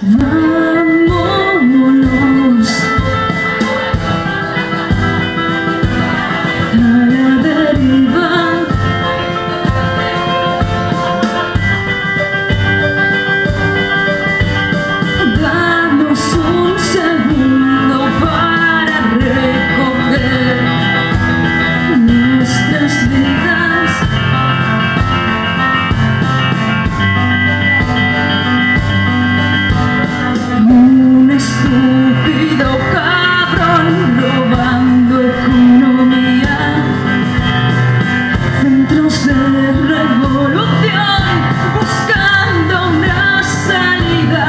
Vámonos a la deriva. Danos un segundo para recoger nuestras vidas. Un estúpido cabrón robando economía, centros de revolución buscando una salida.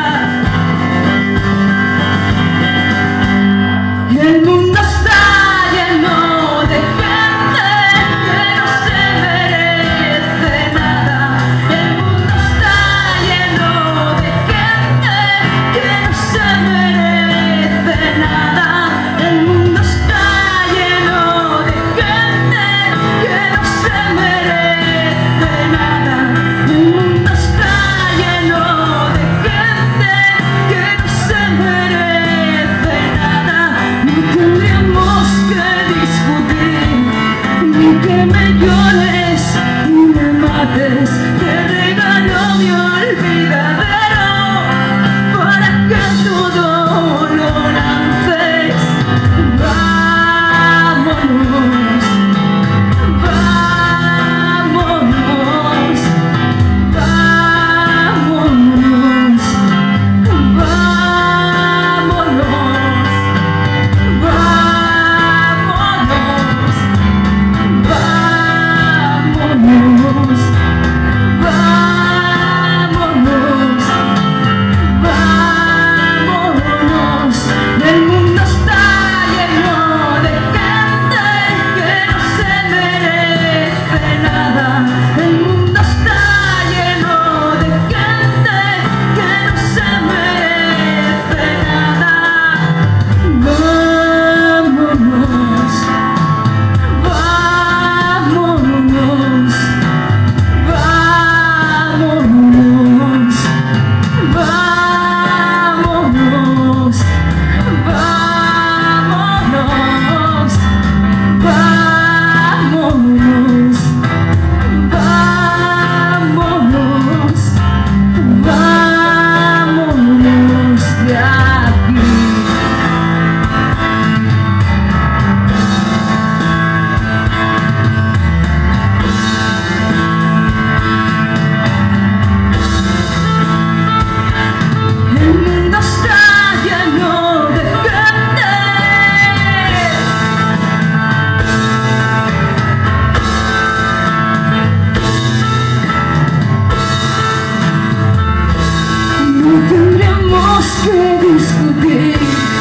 El mundo está lleno de gente que no se merece nada. El mundo está lleno de gente que no se merece nada. El mundo está lleno de gente que no se merece nada. El mundo está lleno de gente que no se merece nada. No tendríamos que discutir, ni que me llores ni me mates. Te regalo mi olvidadero para que todo lo lances. Vámonos, vámonos, vámonos, vámonos, vámonos, vámonos, vámonos. El mundo está lleno de gente que no se merece nada. El mundo está lleno de gente que no se merece nada. Vámonos, vámonos, vámonos, vámonos, vámonos, vámonos, vámonos, vámonos de aquí. El mundo está lleno de gente. No tendremos que discutir,